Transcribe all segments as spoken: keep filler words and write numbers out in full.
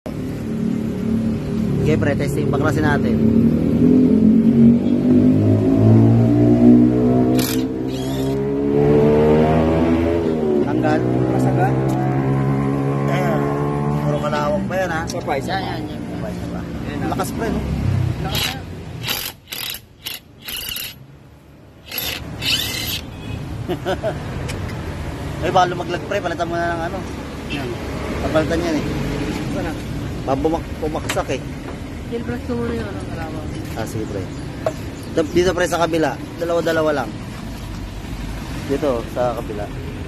Okay pre, testing, baklasin natin. Tanggal, masagat. Ayan, puro kalawang pa yan ha. Isa pa, isa pa. Yan, yan, yan. Lakas pre no? Lakas na. Ay baka lumaglag pre, palitan mo na ng ano. Yan. Papalitan yan eh. Sana. Pabumak, pumaksak eh. Yan, plus ko muna yun. Anong kalawang? Ah, sige pre. Dito pre sa kabila. Dalawa-dalawa lang. Dito sa kabila.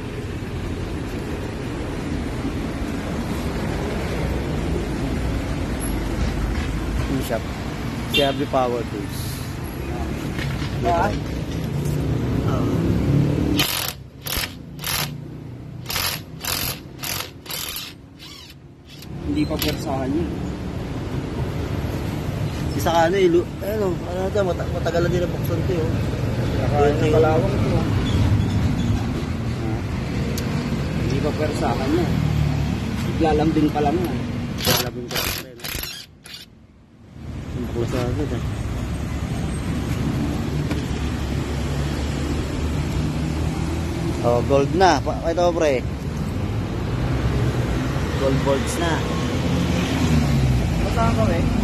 Yung shop. Shelby Power Tools. Ah. Oh. Hindi pa persahan yun. Isa ka ano, ilo, ano, ano ito, mata matagal na din ang buksan ito yun. Saka yung kalawang ito. Ah. Hindi pa persahan yun. Iglalambing pa lang yan. Lalabing ka rin. Ang bukla sa agad eh. Oh, gold na. Pa ito pre. Gold bolts na. Masaan kami?